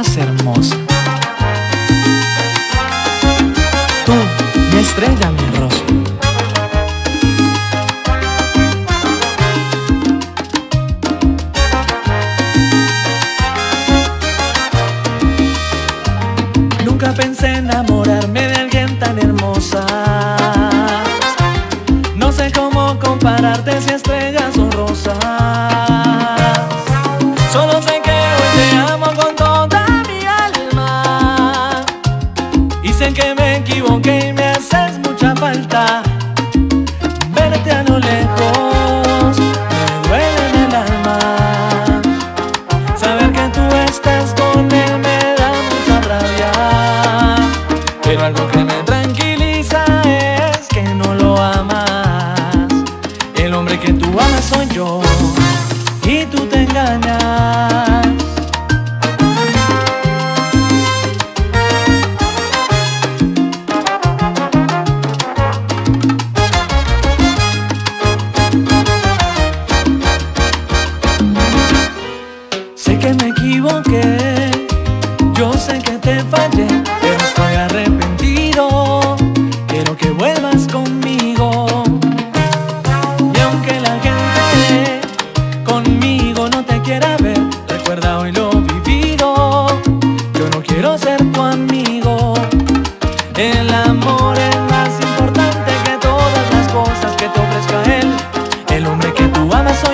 más hermosa. Tú, mi estrella, mi rosa. Nunca pensé enamorarme de alguien tan hermosa. No sé cómo compararte si estrellas son rosas. Solo sé que hoy te amo con toda mi alma. Y sé que me equivoqué y me haces mucha falta. Verte a lo lejos me duele en el alma. Saber que tú estás con él me da mucha rabia. Pero algo que me tranquiliza es que no lo amas. El hombre que tú amas soy yo y tú te engañas. Sé que me equivoqué, yo sé que te fallé, pero estoy arrepentido. Quiero que vuelvas conmigo. Y aunque la gente conmigo no te quiera ver, recuerda hoy lo vivido. Yo no quiero ser tu amigo. El amor es más importante que todas las cosas que te ofrezca él. El hombre que tú amas soy